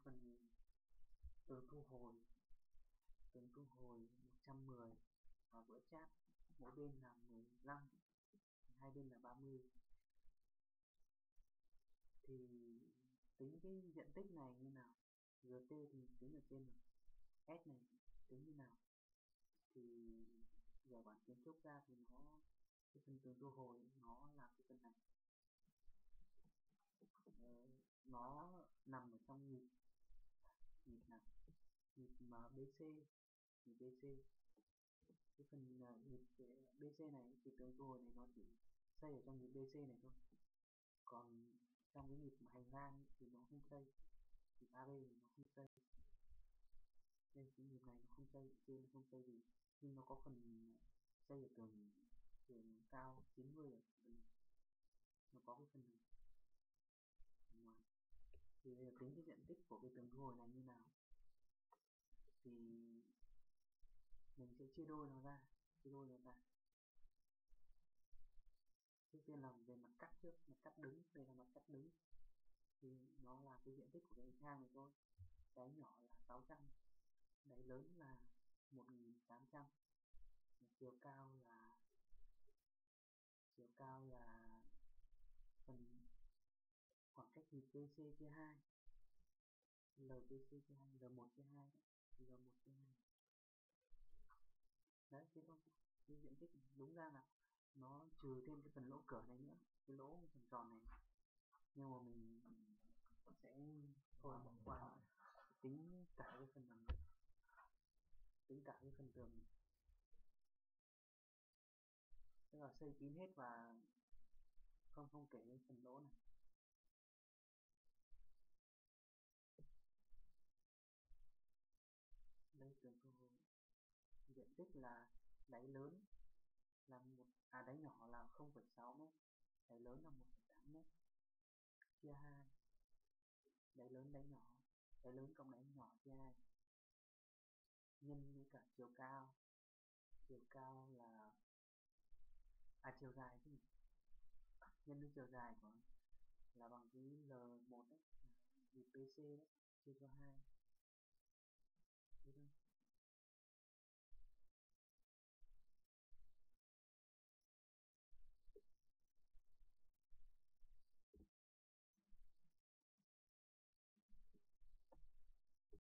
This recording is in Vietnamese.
phần tường thu hồi 110 và vỡ chát, mỗi bên là 15, hai bên là 30. Thì tính cái diện tích này như nào? GT thì tính ở trên rồi, S này tính như nào? Thì giờ bản kiến trúc ra thì cái phần tường thu hồi nó là cái phần này. Nó nằm ở trong nhịp nào? Nhịp BC, nhịp BC. Cái phần nhịp BC này thì tường thu hồi này nó chỉ xây ở trong nhịp BC này thôi. Còn trong cái nhịp hành lang thì nó không xây, nhịp AB thì nó không xây. Đây cái nhịp này nó không xây, trên nó không xây gì, nhưng nó có phần xây ở tường cao 90 ở phần, nó có cái phần này ngoài. Thì tính cái diện tích của cái tường thu hồi này như nào? Thì mình sẽ chia đôi nó ra. Trước tiên là về mặt cắt trước, mặt cắt đứng, đây là mặt cắt đứng. Thì nó là cái diện tích của cái thang này thôi. Đáy nhỏ là 600, đáy lớn là 1800. Chiều cao là phần khoảng cách nhịp BC chia 2, LBC chia 2, L1 chia 2, L1 chia 2. Đấy, thế thôi. Cái diện tích đúng ra là nó trừ thêm cái phần lỗ cửa này nữa, cái lỗ phần tròn này. Nhưng mà mình sẽ thôi bỏ qua, tính cả cái phần này, tính cả cái phần tường này. Tức là xây kín hết và không kể cái phần lỗ này. Đây tường thu hồi diện tích là đáy lớn là đáy nhỏ là 0,6 m, đáy lớn là 1,8 m, chia 2, đáy lớn đáy nhỏ, đáy lớn cộng đáy nhỏ chia 2, nhân với cả chiều cao là chiều dài chứ nhỉ? Nhân với chiều dài của là bằng cái L1 đấy, nhịp BC đấy, chia cho 2.